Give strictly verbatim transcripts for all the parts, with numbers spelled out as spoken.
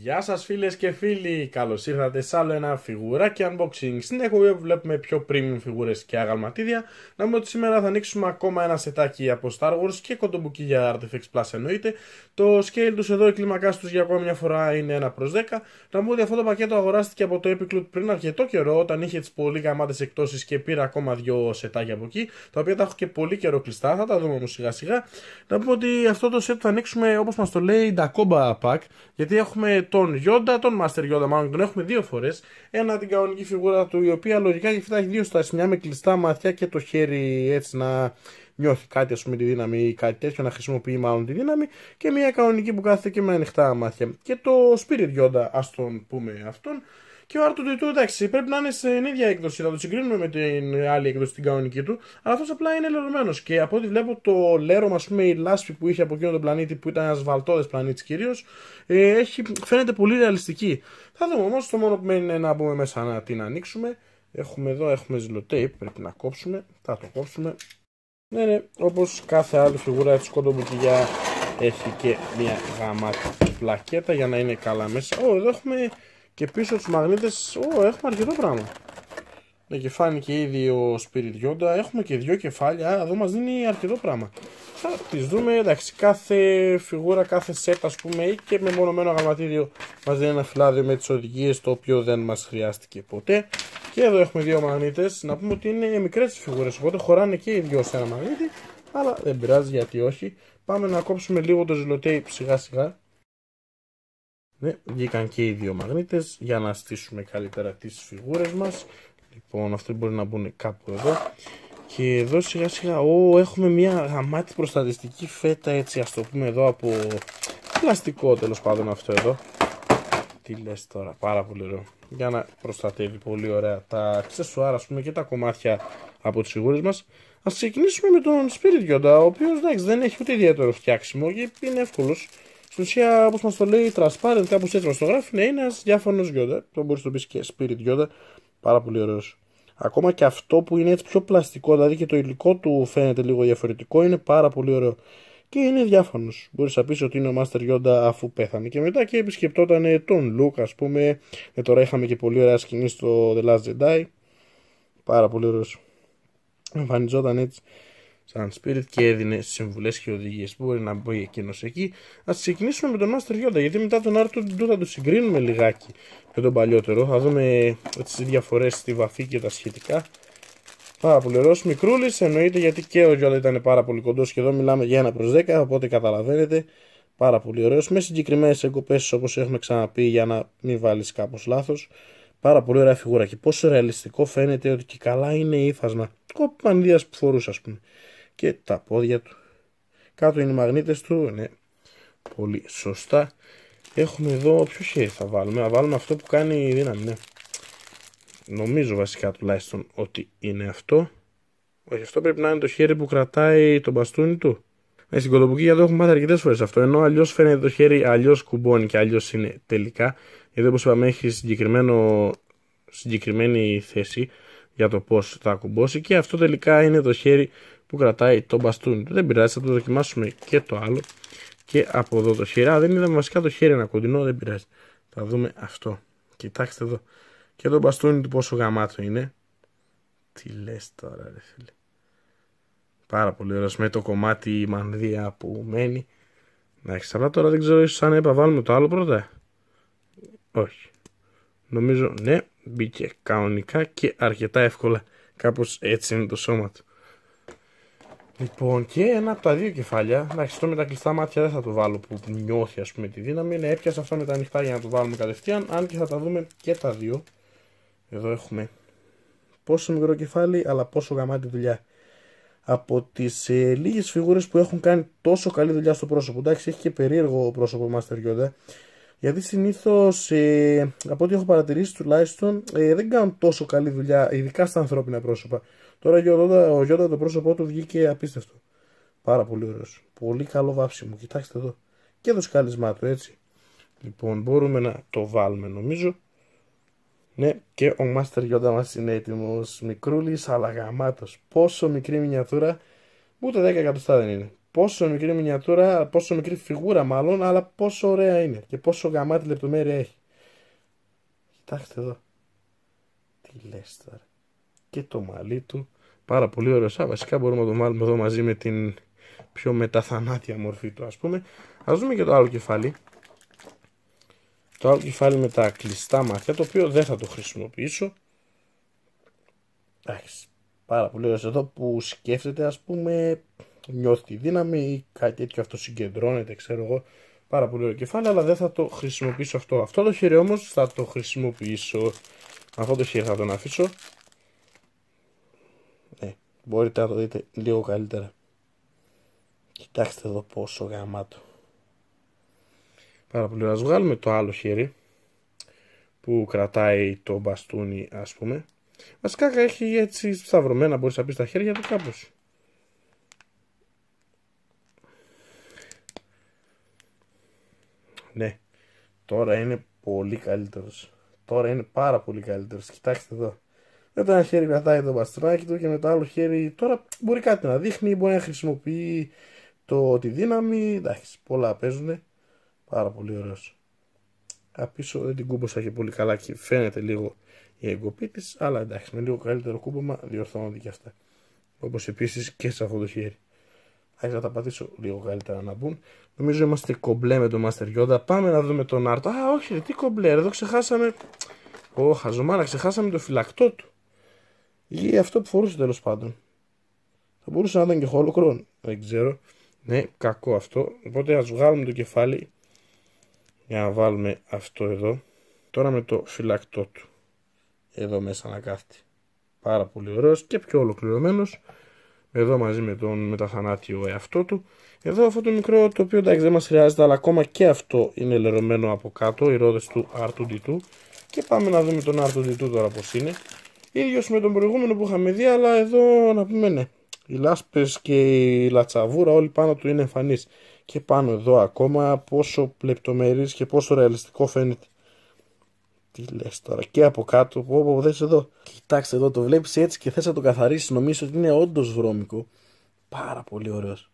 Γεια σας φίλες και φίλοι, καλώς ήρθατε σε άλλο ένα φιγουράκι unboxing. Στην εκπομπή που βλέπουμε πιο premium φιγούρες και αγαλματίδια. Να πούμε ότι σήμερα θα ανοίξουμε ακόμα ένα σετάκι από Star Wars και κοντομπουκί για Artifex Plus εννοείται. Το scale τους εδώ, η κλίμακά τους για ακόμα μια φορά είναι ένα προς δέκα. Να πούμε ότι αυτό το πακέτο αγοράστηκε από το Epic Loot πριν αρκετό καιρό, όταν είχε τις πολύ γαμάτες εκπτώσεις και πήρα ακόμα δύο σετάκια από εκεί, τα οποία τα έχω και πολύ καιρό κλειστά, θα τα δούμε όμως σιγά σιγά. Να πούμε ότι αυτό το set θα ανοίξουμε όπως μας το λέει Dakoba Pack, γιατί έχουμε τον Yoda, τον Master Yoda μάλλον, τον έχουμε δύο φορές. Ένα την κανονική φιγούρα του, η οποία λογικά και αυτά έχει δύο στάσεις, μια με κλειστά μάτια και το χέρι έτσι να νιώθει κάτι, ας πούμε, τη δύναμη ή κάτι τέτοιο, να χρησιμοποιεί μάλλον τη δύναμη, και μια κανονική που κάθεται και με ανοιχτά μάτια. Και το Spirit Yoda, ας τον πούμε αυτόν. Και ο αρ του ντι τού, εντάξει, πρέπει να είναι στην ίδια έκδοση, θα το συγκρίνουμε με την άλλη έκδοση, την κανονική του, αλλά αυτός απλά είναι λερωμένος. Και από ό,τι βλέπω, το λέρωμα, ας πούμε, η λάσπη που είχε από εκείνο τον πλανήτη, που ήταν ένας βαλτόδες πλανήτης κυρίως, ε, έχει, φαίνεται πολύ ρεαλιστική. Θα δούμε όμως, το μόνο που μένει είναι να μπούμε μέσα να την ανοίξουμε. Έχουμε εδώ, έχουμε ζυλοτέιπ, πρέπει να κόψουμε, θα το κόψουμε. Ναι, ναι, όπως κάθε άλλη φιγούρα της κοντομπουκιά έχει και μια γαμάτη πλακέτα για να είναι καλά μέσα. Ω, εδώ έχουμε και πίσω τους μαγνήτες. Ω, έχουμε αρκετό πράγμα. Ναι, και φάνηκε ήδη ο Spirit Yoda. Έχουμε και δύο κεφάλια, άρα εδώ μας δίνει αρκετό πράγμα. Θα τις δούμε, εντάξει, κάθε φιγούρα, κάθε set, ας πούμε, ή και με μονομένο αγαλματίδιο μας δίνει ένα φυλάδιο με τις οδηγίες, το οποίο δεν μας χρειάστηκε ποτέ. Και εδώ έχουμε δύο μαγνήτες. Να πούμε ότι είναι μικρές τις φιγούρες, οπότε χωράνε και οι δυο σε ένα μαγνήτη, αλλά δεν πειράζει, γιατί όχι. Πάμε να κόψουμε λίγο το ζυλοτέιπ σιγά σιγά. Ναι, βγήκαν και οι δύο μαγνήτες για να στήσουμε καλύτερα τις φιγούρες μας. Λοιπόν, αυτοί μπορεί να μπουν κάπου εδώ. Και εδώ σιγά σιγά, ω, έχουμε μια γαμάτη προστατευτική φέτα, έτσι ας το πούμε εδώ, από πλαστικό τέλος πάντων αυτό εδώ. Τι λες τώρα, πάρα πολύ ωραίο. Για να προστατεύει πολύ ωραία τα αξεσουάρ, ας πούμε, και τα κομμάτια από τις φιγούρες μας. Ας ξεκινήσουμε με τον Spirit Yoda, ο οποίος, εντάξει, δεν έχει ούτε ιδιαίτερο φτιάξιμο και είναι εύκολος. Στην ουσία, όπως μας το λέει, transparent, κάπως έτσι μας το γράφει, είναι ένας διάφανος Yoda. Το μπορείς να το πεις και Spirit Yoda, πάρα πολύ ωραίος. Ακόμα και αυτό που είναι έτσι πιο πλαστικό, δηλαδή και το υλικό του φαίνεται λίγο διαφορετικό, είναι πάρα πολύ ωραίο. Και είναι διάφανος. Μπορείς να πεις ότι είναι ο Master Yoda αφού πέθανε. Και μετά και επισκεπτόταν τον Luke, ας πούμε. Ε, τώρα είχαμε και πολύ ωραία σκηνή στο The Last Jedi. Πάρα πολύ ωραίος. Εμφανιζόταν έτσι σαν Spirit και έδινε συμβουλές και οδηγίες. Μπορεί να μπει εκείνος εκεί. Ας ξεκινήσουμε με τον Master Yoda, γιατί μετά τον αρ του ντι τού θα το συγκρίνουμε λιγάκι με τον παλιότερο. Θα δούμε τις διαφορές στη βαφή και τα σχετικά. Πάρα πολύ ωραίος, μικρούλης εννοείται, γιατί και ο Yoda ήταν πάρα πολύ κοντός και εδώ μιλάμε για ένα προς δέκα, οπότε καταλαβαίνετε. Πάρα πολύ ωραίος, με συγκεκριμένες εγκοπές όπως έχουμε ξαναπεί, για να μην βάλεις κάπως λάθος. Πάρα πολύ ωραία φιγούρα και πόσο ρεαλιστικό φαίνεται, ότι και καλά είναι ύφασμα. Ο Πανδίας που φορούσε, ας πούμε. Και τα πόδια του. Κάτω είναι οι μαγνήτες του, ναι. Πολύ σωστά. Έχουμε εδώ, ποιο χέρι θα βάλουμε, θα βάλουμε αυτό που κάνει δύναμη, ναι. Νομίζω βασικά τουλάχιστον ότι είναι αυτό. Όχι, αυτό πρέπει να είναι το χέρι που κρατάει το μπαστούνι του. Ε, στην κοντομπουκί εδώ έχουμε μάθει αρκετές φορές αυτό. Ενώ αλλιώς φαίνεται το χέρι, αλλιώς κουμπώνει και αλλιώς είναι τελικά. Εδώ, όπως είπαμε, έχει συγκεκριμένο, συγκεκριμένη θέση για το πώς θα κουμπώσει. Και αυτό τελικά είναι το χέρι που κρατάει το μπαστούνι του. Δεν πειράζει, θα το δοκιμάσουμε και το άλλο. Και από εδώ το χέρι. Α, δεν είδαμε βασικά το χέρι ένα κοντινό, δεν πειράζει. Θα δούμε αυτό. Κοιτάξτε εδώ. Και το μπαστούνι του πόσο γαμάτο είναι. Τι λες τώρα, ρε φίλε. Πάρα πολύ ωραίος, με το κομμάτι η μανδύα που μένει. Εντάξει, αλλά τώρα δεν ξέρω, ίσως αν έπα βάλουμε το άλλο πρώτα. Όχι. Νομίζω, ναι, μπήκε κανονικά και αρκετά εύκολα. Κάπως έτσι είναι το σώμα του. Λοιπόν, και ένα από τα δύο κεφάλια. Εντάξει, αυτό με τα κλειστά μάτια δεν θα το βάλω που νιώθει, ας πούμε, τη δύναμη. Ναι, έπιασα αυτό με τα ανοιχτά για να το βάλουμε κατευθείαν. Αν και θα τα δούμε και τα δύο. Εδώ έχουμε πόσο μικρό κεφάλι, αλλά πόσο γαμάτη δουλειά. Από τις ε, λίγες φιγούρες που έχουν κάνει τόσο καλή δουλειά στο πρόσωπο. Εντάξει, έχει και περίεργο πρόσωπο Master Yoda. Γιατί συνήθως, ε, από ό,τι έχω παρατηρήσει τουλάχιστον, ε, δεν κάνουν τόσο καλή δουλειά, ειδικά στα ανθρώπινα πρόσωπα. Τώρα ο Yoda, το πρόσωπό του βγήκε απίστευτο. Πάρα πολύ ωραίος. Πολύ καλό βάψιμο. Κοιτάξτε εδώ. Και το σκάλισμά του, έτσι. Λοιπόν, μπορούμε να το βάλουμε νομίζω. Ναι, και ο Master Yoda μας είναι έτοιμος. Μικρούλης αλλά γαμάτος. Πόσο μικρή μινιατούρα. Ούτε δέκα εκατοστά δεν είναι. πόσο μικρή μινιατούρα, πόσο μικρή φιγούρα μάλλον, αλλά πόσο ωραία είναι και πόσο γαμάτη λεπτομέρεια έχει. Κοιτάξτε εδώ. Τι λες τώρα. Και το μαλλί του. Πάρα πολύ ωραίο. Α, βασικά μπορούμε να το βάλουμε εδώ μαζί με την πιο μεταθανάτια μορφή του, ας πούμε. Ας δούμε και το άλλο κεφάλι. Το άλλο κεφάλι με τα κλειστά μάτια, το οποίο δεν θα το χρησιμοποιήσω. Εντάξει. Πάρα πολύ ωραίο εδώ που σκέφτεται, ας πούμε, νιώθει τη δύναμη ή κάτι τέτοιο, αυτό συγκεντρώνεται, ξέρω εγώ. Πάρα πολύ ωραίο κεφάλι, αλλά δεν θα το χρησιμοποιήσω αυτό. Αυτό το χέρι όμως θα το χρησιμοποιήσω. Αυτό το χέρι θα τον αφήσω. Ναι, μπορείτε να το δείτε λίγο καλύτερα. Κοιτάξτε εδώ πόσο γαμάτο. Πάρα πολύ ωραία. Ας βγάλουμε το άλλο χέρι που κρατάει το μπαστούνι, ας πούμε. Βασικά έχει έτσι σταυρωμένα, μπορείς να πεις, τα χέρια του κάπως. Ναι, τώρα είναι πολύ καλύτερος. Τώρα είναι πάρα πολύ καλύτερος. Κοιτάξτε εδώ. Με το ένα χέρι κρατάει το μπαστούνάκι του και με το άλλο χέρι τώρα μπορεί κάτι να δείχνει, μπορεί να χρησιμοποιεί το, τη δύναμη. Εντάξει, πολλά παίζουν. Πάρα πολύ ωραίος. Απίσω δεν την κούμποσα και πολύ καλά και φαίνεται λίγο η εγκοπή της, αλλά εντάξει, με λίγο καλύτερο κούμπομα διορθώνονται και αυτά. Όπως επίσης και σε αυτό το χέρι. Θα τα πατήσω λίγο καλύτερα να μπουν. Νομίζω είμαστε κομπλέ με το Master Yoda. Πάμε να δούμε τον Άρτο. Α, όχι, ρε, τι κομπλέ, εδώ ξεχάσαμε. Ω, χαζομάρα, ξεχάσαμε το φυλακτό του. Ή αυτό που φορούσε τέλος πάντων. Θα μπορούσε να ήταν και Holocron. Δεν ξέρω. Ναι, κακό αυτό. Οπότε ας βγάλουμε το κεφάλι για να βάλουμε αυτό εδώ. Τώρα με το φυλακτό του. Εδώ μέσα να κάθεται. Πάρα πολύ ωραίος και πιο ολοκληρωμένος. Εδώ μαζί με τον μεταθανάτιο εαυτό του. Εδώ αυτό το μικρό, το οποίο εντάξει δεν μας χρειάζεται, αλλά ακόμα και αυτό είναι λερωμένο από κάτω, οι ρόδες του αρ του ντι του. Και πάμε να δούμε τον αρ του ντι του τώρα πως είναι. Ίδιος με τον προηγούμενο που είχαμε δει, αλλά εδώ να πούμε ναι. Οι λάσπες και η λατσαβούρα όλοι πάνω του είναι εμφανείς. Και πάνω εδώ ακόμα πόσο λεπτομερής και πόσο ρεαλιστικό φαίνεται. Τι λες τώρα, και από κάτω, πω, πω, δες εδώ. Κοιτάξτε εδώ, το βλέπεις έτσι και θες να το καθαρίσεις, νομίζω ότι είναι όντως βρώμικο. Πάρα πολύ ωραίος.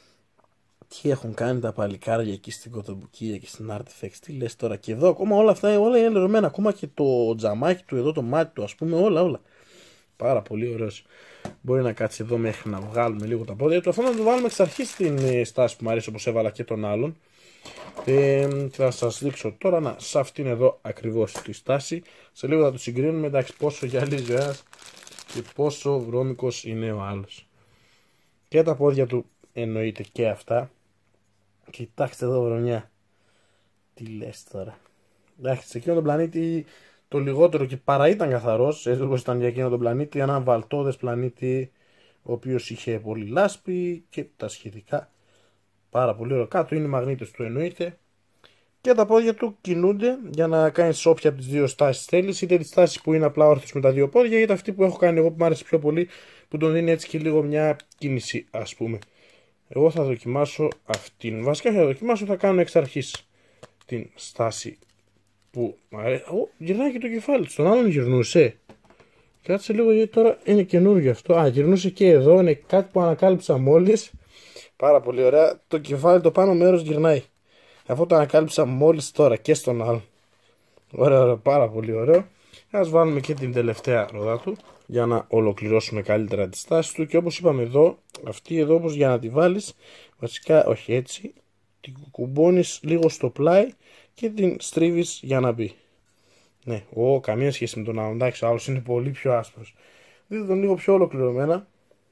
Τι έχουν κάνει τα παλικάρια εκεί στην Κοτομπουκία και στην Artifex, τι λες τώρα. Και εδώ ακόμα όλα αυτά, όλα είναι λερωμένα, ακόμα και το τζαμάκι του εδώ, το μάτι του, ας πούμε, όλα, όλα. Πάρα πολύ ωραίος. Μπορεί να κάτσει εδώ μέχρι να βγάλουμε λίγο τα πόδια του. Αυτό να το βάλουμε εξ αρχής στην στάση που μου αρέσει, όπως έβαλα και τον άλλον. Ε, θα σας δείξω τώρα να, σε αυτήν εδώ ακριβώς τη στάση. Σε λίγο θα το συγκρίνουμε, εντάξει, πόσο γυαλίζει ο ένας και πόσο βρώμικος είναι ο άλλος. Και τα πόδια του εννοείται και αυτά. Κοιτάξτε εδώ βρωμιά. Τι λες τώρα. Εντάξει, σε εκείνο τον πλανήτη το λιγότερο και παρά ήταν καθαρός, έτσι όπως ήταν για εκείνο τον πλανήτη, ένα βαλτόδες πλανήτη ο οποίος είχε πολύ λάσπη και τα σχετικά. Πάρα πολύ ωραίο. Κάτω είναι οι μαγνήτες του εννοείται. Και τα πόδια του κινούνται για να κάνεις όποια από τις δύο στάσεις θέλεις. Είτε τη στάση που είναι απλά όρθιος με τα δύο πόδια, είτε αυτή που έχω κάνει εγώ που μου άρεσε πιο πολύ, που τον δίνει έτσι και λίγο μια κίνηση, ας πούμε. Εγώ θα δοκιμάσω αυτήν. Βασικά θα δοκιμάσω, θα κάνω εξ αρχής την στάση που μου αρέσει. Ω, γυρνάει και το κεφάλι του. Στον άλλον γυρνούσε. Κάτσε λίγο γιατί τώρα είναι καινούργιο αυτό. Α, γυρνούσε και εδώ. Είναι κάτι που ανακάλυψα μόλις. Πάρα πολύ ωραία. Το κεφάλι, το πάνω μέρος γυρνάει. Αυτό το ανακάλυψα μόλις τώρα και στον άλλον. Ωραία, ωραία, πάρα πολύ ωραίο. Ας βάλουμε και την τελευταία ρόδα του για να ολοκληρώσουμε καλύτερα τη στάση του. Και όπως είπαμε εδώ, αυτή εδώ όπως για να τη βάλεις, βασικά όχι έτσι, την κουμπώνεις λίγο στο πλάι και την στρίβεις για να μπει. Ναι, ο, καμία σχέση με τον άλλον. Εντάξει, ο άλλος είναι πολύ πιο άσπρος. Δείτε τον λίγο πιο ολοκληρωμένα.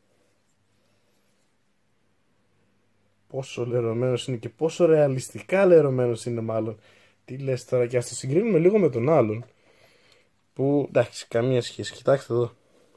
Πόσο λερωμένος είναι και πόσο ρεαλιστικά λερωμένος είναι μάλλον. Τι λες τώρα, και ας το συγκρίνουμε λίγο με τον άλλον. Που εντάξει, καμία σχέση. Κοιτάξτε εδώ.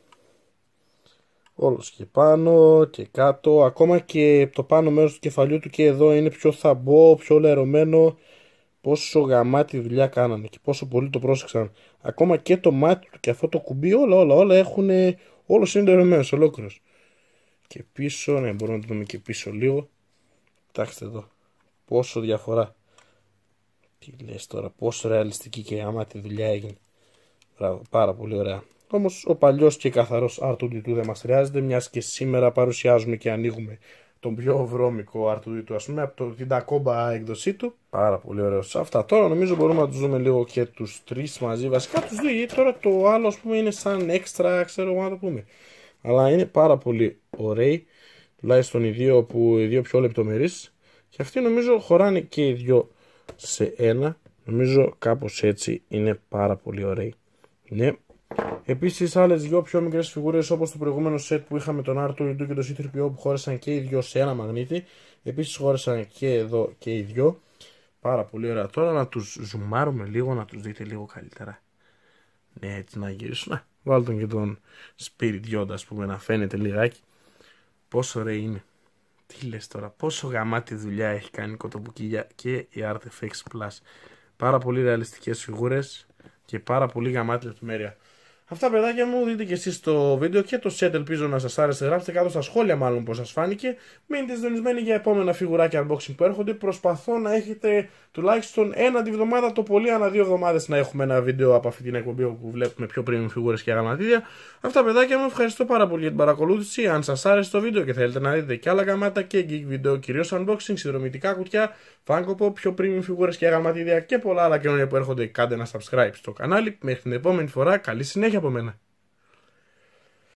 Όλος και πάνω και κάτω. Ακόμα και το πάνω μέρος του κεφαλιού του και εδώ είναι πιο θαμπό, πιο λερωμένο. Πόσο γαμάτι δουλειά κάνανε και πόσο πολύ το πρόσεξαν. Ακόμα και το μάτι του και αυτό το κουμπί, όλα όλα όλα έχουν. Όλος είναι λερωμένος, ολόκληρος. Και πίσω, ναι, μπορούμε να το δούμε και πίσω λίγο. Κοιτάξτε εδώ. Πόσο διαφορά. Τι λες τώρα, πόσο ρεαλιστική και γαμάτι δουλειά έγινε. Μπράβο, πάρα πολύ ωραία. Όμως ο παλιός και καθαρός αρ του ντι του δεν μας χρειάζεται, μιας και σήμερα παρουσιάζουμε και ανοίγουμε τον πιο βρώμικο αρ του ντι του, ας πούμε, από το, την Takoba έκδοσή του. Πάρα πολύ ωραίος. Αυτά τώρα νομίζω μπορούμε να τους δούμε λίγο και τους τρεις μαζί. Βασικά τους δύο, γιατί τώρα το άλλο, ας πούμε, είναι σαν έξτρα, ξέρω εγώ να το πούμε. Αλλά είναι πάρα πολύ ωραίοι, τουλάχιστον οι δύο, που, οι δύο πιο λεπτομερείς. Και αυτοί νομίζω χωράνε και οι δύο σε ένα. Νομίζω κάπως έτσι είναι πάρα πολύ ωραίοι. Ναι. Επίσης άλλες δυο πιο μικρές φιγούρες, όπως το προηγούμενο set που είχαμε τον αρ του ντι του και το σι θρι πι ο, που χώρεσαν και οι δυο σε ένα μαγνήτη. Επίσης χώρεσαν και εδώ και οι δυο. Πάρα πολύ ωραία. Τώρα να τους ζουμάρουμε λίγο, να τους δείτε λίγο καλύτερα. Ναι, έτσι να γυρίσουν. Να βάλω τον και τον Spirit Yoda, ας πούμε, να φαίνεται λιγάκι. Πόσο ωραία είναι. Τι λες τώρα, πόσο γαμάτη δουλειά έχει κάνει η Kotobukiya και η Artefacts Plus. Πάρα πολύ ρεαλιστικές φιγούρες και πάρα πολύ γαμάτη λεπτομέρεια. Αυτά, παιδάκια μου, δείτε και εσείς το βίντεο και το set, ελπίζω να σας άρεσε. Γράψτε κάτω στα σχόλια μάλλον πώς σας φάνηκε. Μείνετε συντονισμένοι για επόμενα φιγουράκια unboxing που έρχονται. Προσπαθώ να έχετε τουλάχιστον ένα τη βδομάδα, το πολύ ανά δύο εβδομάδες, να έχουμε ένα βίντεο από αυτή την εκπομπή όπου βλέπουμε πιο premium φιγούρες και αγαλματίδια. Αυτά, παιδάκια μου, ευχαριστώ πάρα πολύ για την παρακολούθηση. Αν σας άρεσε το βίντεο και θέλετε να δείτε και άλλα γαμάτα και geek βίντεο, κυρίως unboxing, συνδρομητικά κουτιά, Funko Pop, πιο premium φιγούρες και αγαλματίδια και πολλά άλλα καινούργια που έρχονται, κάντε ένα subscribe στο κανάλι. Μέχρι την επόμενη φορά, καλή συνέχεια από μένα.